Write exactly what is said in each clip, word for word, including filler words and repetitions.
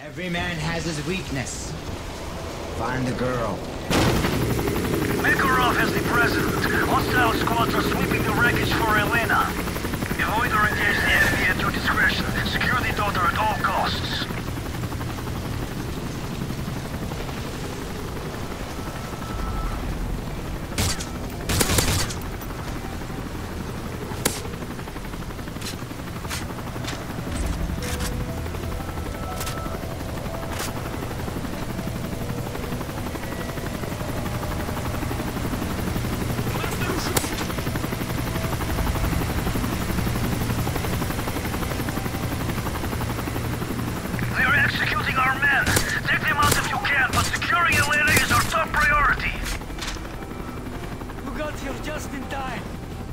Every man has his weakness. Find the girl. Makarov has the president. Hostile squads are sweeping the wreckage for Elena. Avoid or engage the enemy at your discretion. Secure the daughter at all costs. Executing our men. Take them out if you can, but securing Elena is our top priority. You got here just in time.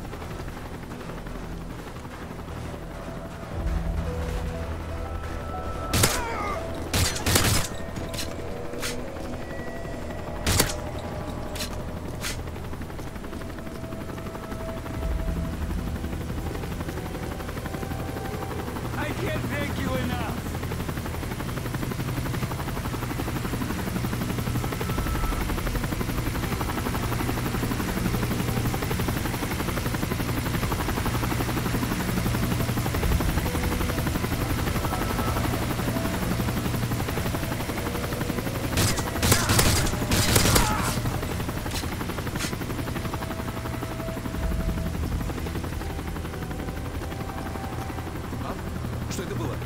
I can't thank you enough. Что это было?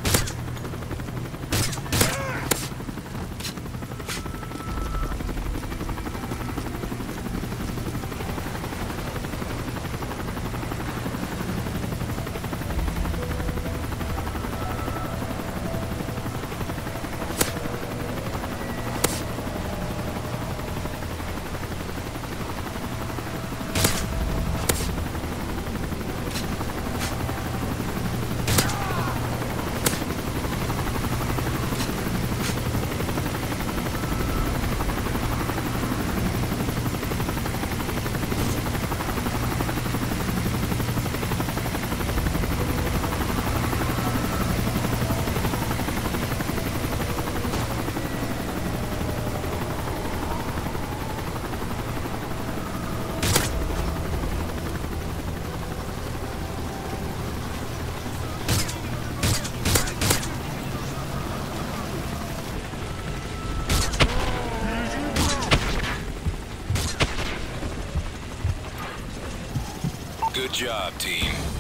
Good job, team.